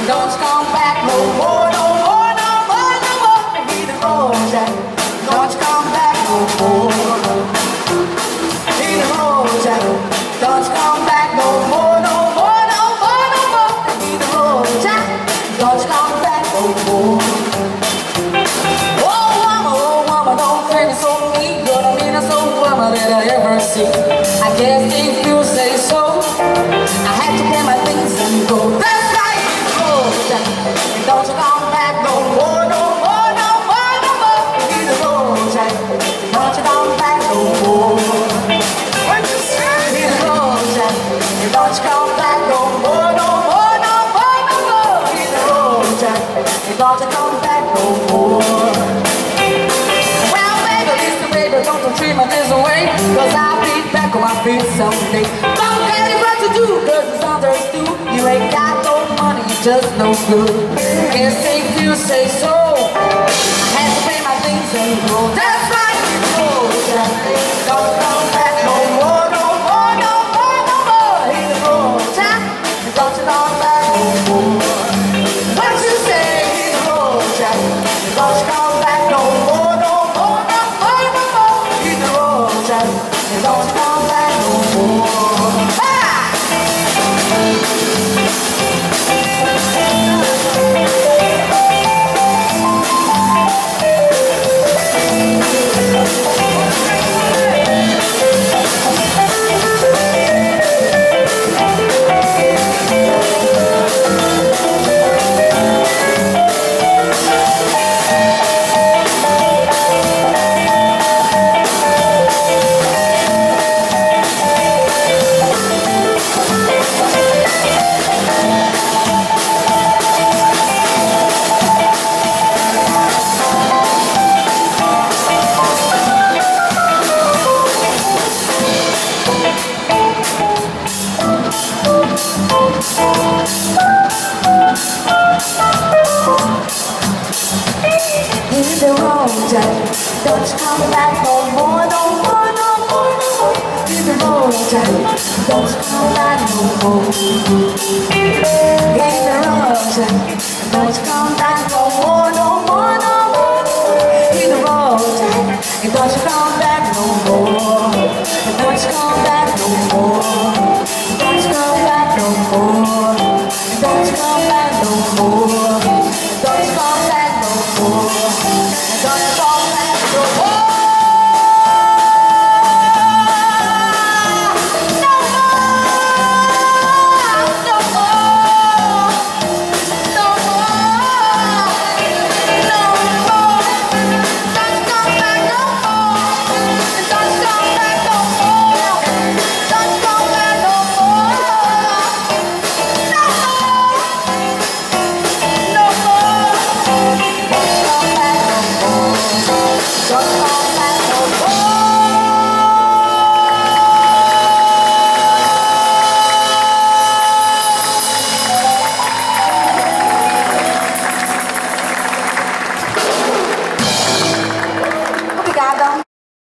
Don't you come back no more, no more, no more, no more. Hit the road, Jack. Don't you come back no more. Hit the road, Jack. Don't you come back no more, no more, no more, no more. Hit the road, Jack. Don't you come back no more. Oh woman, don't think so mean. You're the meanest old woman that I ever see. I guess if you say so, I had to pay my things and go. That's right, oh Jack. Don't you come back no more, no more, no more, no more. Hit the road, Jack. Don't you come back no more. What you say? Hit the road, Jack. Don't you come back no more, no more, no more, no more. Hit the road, Jack. Don't you come back no more. Well, baby, listen, baby, don't you treat me this way, 'cause I'll be back on my feet someday. Don't tell me what to do, 'cause it's understood. You ain't got no money, you just no good. Guess if you say so, I had to pay my things and go. That's right, you Jack. Don't come back no more, no more, no more, no more. Hit the road, Jack. Don't you come back no more. What you say? Hit the road, Jack. Don't you come back no more, no more, no more, no more. Hit the road, Jack. Don't you come back no more. Hit the road, Jack. Don't you come back no more, no more, no more, no more. Hit the road, Jack. Don't you come back no more. Hit the road, Jack. Don't you come back no more, no more, no more, no more. Hit the road, Jack. Don't you come back no more. Don't you come back no more. Don't you come back no more. Don't you come back no more.